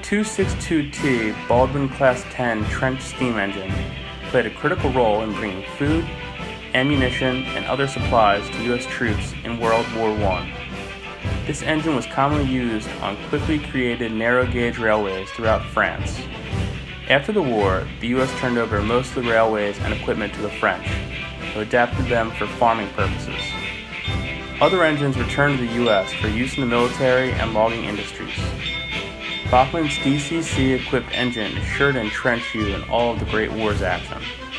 262T Baldwin Class 10 trench steam engine played a critical role in bringing food, ammunition, and other supplies to U.S. troops in World War I. This engine was commonly used on quickly created narrow-gauge railways throughout France. After the war, the U.S. turned over most of the railways and equipment to the French, who adapted them for farming purposes. Other engines returned to the U.S. for use in the military and logging industries. Bachmann's DCC-equipped engine is sure to entrench you in all of the Great War's action.